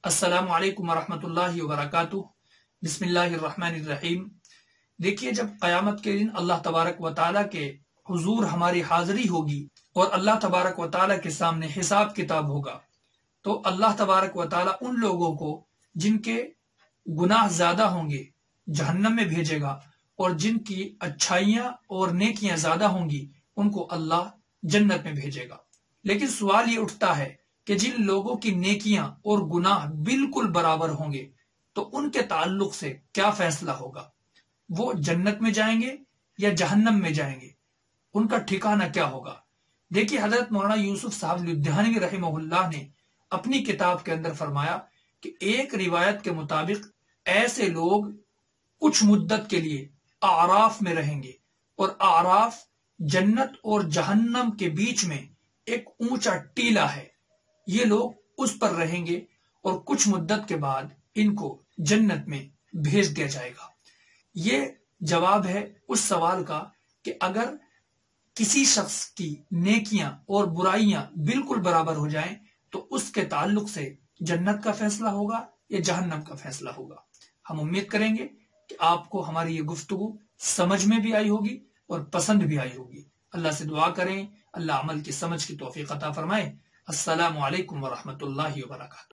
السلام علیکم ورحمۃ اللہ وبرکاتہ۔ بسم اللہ الرحمن الرحیم۔ دیکھیے، جب قیامت کے دن اللہ تبارک و تعالیٰ کے حضور ہماری حاضری ہوگی اور اللہ تبارک و تعالیٰ کے سامنے حساب کتاب ہوگا، تو اللہ تبارک و تعالیٰ ان لوگوں کو جن کے گناہ زیادہ ہوں گے جہنم میں بھیجے گا، اور جن کی اچھائیاں اور نیکیاں زیادہ ہوں گی ان کو اللہ جنت میں بھیجے گا۔ لیکن سوال یہ اٹھتا ہے کہ جن لوگوں کی نیکیاں اور گناہ بالکل برابر ہوں گے تو ان کے تعلق سے کیا فیصلہ ہوگا؟ وہ جنت میں جائیں گے یا جہنم میں جائیں گے؟ ان کا ٹھکانہ کیا ہوگا؟ دیکھیے، حضرت مولانا یوسف صاحب لدھیانوی رحمہ اللہ نے اپنی کتاب کے اندر فرمایا کہ ایک روایت کے مطابق ایسے لوگ کچھ مدت کے لیے اعراف میں رہیں گے، اور اعراف جنت اور جہنم کے بیچ میں ایک اونچا ٹیلا ہے۔ یہ لوگ اس پر رہیں گے اور کچھ مدت کے بعد ان کو جنت میں بھیج دیا جائے گا۔ یہ جواب ہے اس سوال کا کہ اگر کسی شخص کی نیکیاں اور برائیاں بالکل برابر ہو جائیں تو اس کے تعلق سے جنت کا فیصلہ ہوگا یا جہنم کا فیصلہ ہوگا۔ ہم امید کریں گے کہ آپ کو ہماری یہ گفتگو سمجھ میں بھی آئی ہوگی اور پسند بھی آئی ہوگی۔ اللہ سے دعا کریں، اللہ عمل کی سمجھ کی توفیق عطا فرمائے۔ السلام علیکم ورحمۃ اللہ وبرکاتہ۔